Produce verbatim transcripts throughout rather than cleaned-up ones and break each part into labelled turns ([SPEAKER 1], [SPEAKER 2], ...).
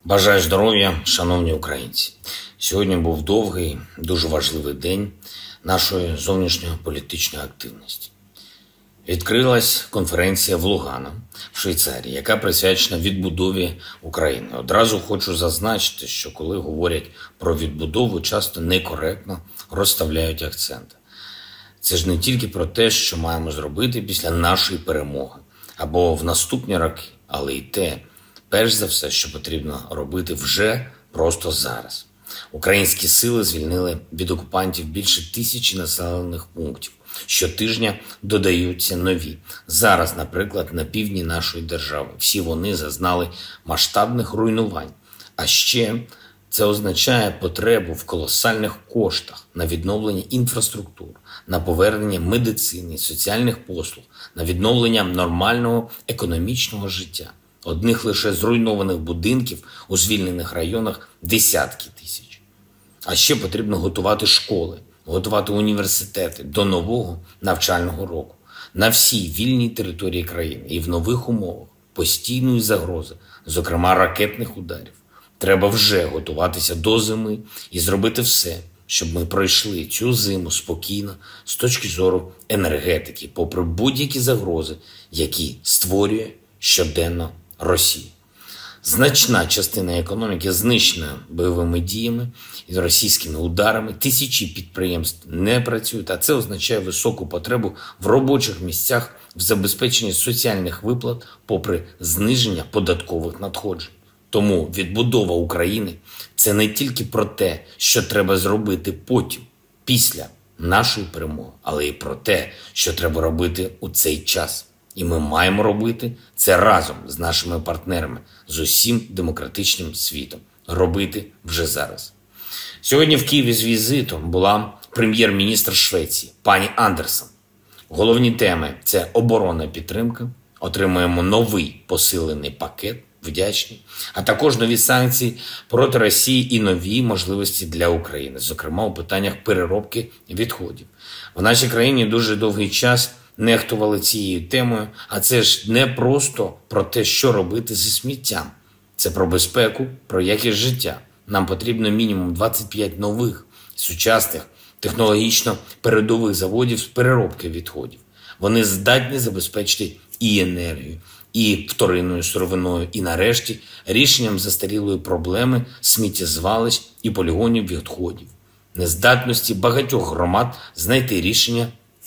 [SPEAKER 1] Бажаю здоров'я, шановні українці. Сьогодні був довгий, дуже важливий день нашої зовнішньополітичної активності. Відкрилась конференція в Лугано, в Швейцарії, яка присвячена відбудові України. Одразу хочу зазначити, що коли говорять про відбудову, часто некоректно розставляють акценти. Це ж не тільки про те, що маємо зробити після нашої перемоги або в наступні роки, але й те, перш за все, що потрібно робити вже просто зараз. Українські сили звільнили від окупантів більше тисячі населених пунктів. Щотижня додаються нові. Зараз, наприклад, на півдні нашої держави. Всі вони зазнали масштабних руйнувань. А ще це означає потребу в колосальних коштах на відновлення інфраструктури, на повернення медицини, соціальних послуг, на відновлення нормального економічного життя. Одних лише зруйнованих будинків у звільнених районах десятки тисяч. А ще потрібно готувати школи, готувати університети до нового навчального року. На всій вільній території країни і в нових умовах постійної загрози, зокрема ракетних ударів. Треба вже готуватися до зими і зробити все, щоб ми пройшли цю зиму спокійно з точки зору енергетики, попри будь-які загрози, які створює щоденно Росія. Значна частина економіки знищена бойовими діями і російськими ударами. Тисячі підприємств не працюють, а це означає високу потребу в робочих місцях, в забезпеченні соціальних виплат, попри зниження податкових надходжень. Тому відбудова України – це не тільки про те, що треба зробити потім, після нашої перемоги, але й про те, що треба робити у цей час. І ми маємо робити це разом з нашими партнерами, з усім демократичним світом. Робити вже зараз. Сьогодні в Києві з візитом була прем'єр-міністр Швеції, пані Андерсон. Головні теми – це оборонна підтримка, отримуємо новий посилений пакет, вдячні, а також нові санкції проти Росії і нові можливості для України, зокрема у питаннях переробки відходів. В нашій країні дуже довгий час нехтували цією темою, а це ж не просто про те, що робити зі сміттям. Це про безпеку, про якість життя. Нам потрібно мінімум двадцять п'ять нових, сучасних, технологічно передових заводів з переробки відходів. Вони здатні забезпечити і енергію, і вторинною сировиною, і нарешті рішенням застарілої проблеми сміттєзвалищ і полігонів відходів. Нездатності багатьох громад знайти рішення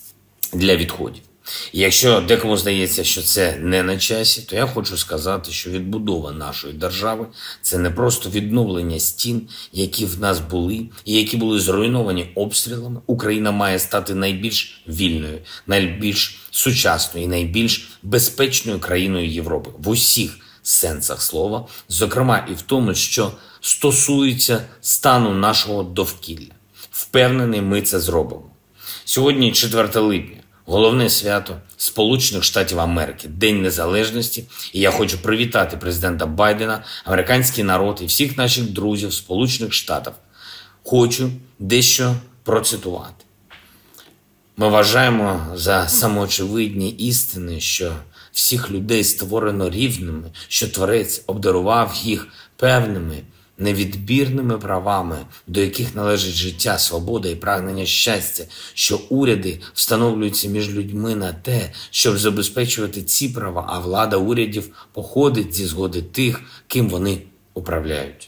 [SPEAKER 1] для відходів. І якщо декому здається, що це не на часі, то я хочу сказати, що відбудова нашої держави – це не просто відновлення стін, які в нас були і які були зруйновані обстрілами. Україна має стати найбільш вільною, найбільш сучасною і найбільш безпечною країною Європи в усіх сенсах слова, зокрема і в тому, що стосується стану нашого довкілля. Впевнений, ми це зробимо. Сьогодні четверте липня. Головне свято Сполучених Штатів Америки – День Незалежності. І я хочу привітати президента Байдена, американський народ і всіх наших друзів Сполучених Штатів. Хочу дещо процитувати. Ми вважаємо за самоочевидні істини, що всіх людей створено рівними, що Творець обдарував їх певними, невідбірними правами, до яких належить життя, свобода і прагнення щастя, що уряди встановлюються між людьми на те, щоб забезпечувати ці права, а влада урядів походить зі згоди тих, ким вони управляють.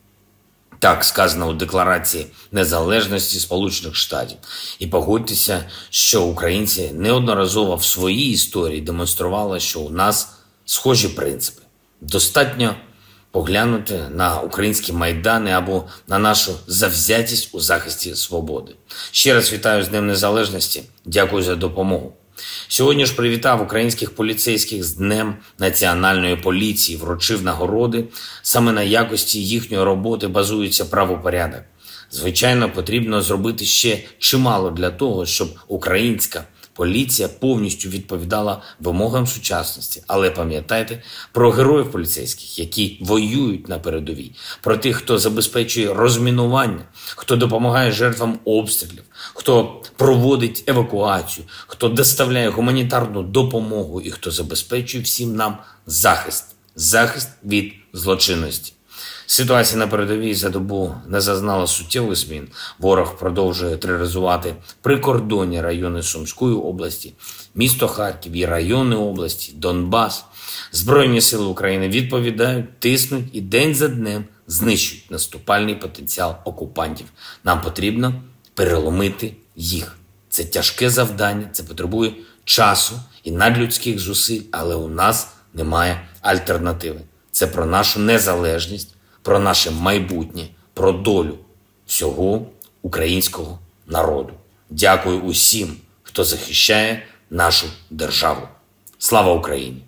[SPEAKER 1] Так сказано у Декларації незалежності Сполучених Штатів. І погодьтеся, що українці неодноразово в своїй історії демонстрували, що у нас схожі принципи. Достатньо поглянути на українські майдани або на нашу завзятість у захисті свободи. Ще раз вітаю з Днем Незалежності. Дякую за допомогу. Сьогодні ж привітав українських поліцейських з Днем Національної поліції, вручив нагороди. Саме на якості їхньої роботи базується правопорядок. Звичайно, потрібно зробити ще чимало для того, щоб українська поліція повністю відповідала вимогам сучасності. Але пам'ятайте про героїв поліцейських, які воюють на передовій, про тих, хто забезпечує розмінування, хто допомагає жертвам обстрілів, хто проводить евакуацію, хто доставляє гуманітарну допомогу і хто забезпечує всім нам захист, захист від злочинності. Ситуація на передовій за добу не зазнала суттєвих змін. Ворог продовжує тероризувати прикордонні райони Сумської області, місто Харків і райони області, Донбас. Збройні сили України відповідають, тиснуть і день за днем знищують наступальний потенціал окупантів. Нам потрібно переломити їх. Це тяжке завдання, це потребує часу і надлюдських зусиль, але у нас немає альтернативи. Це про нашу незалежність, про наше майбутнє, про долю всього українського народу. Дякую усім, хто захищає нашу державу. Слава Україні!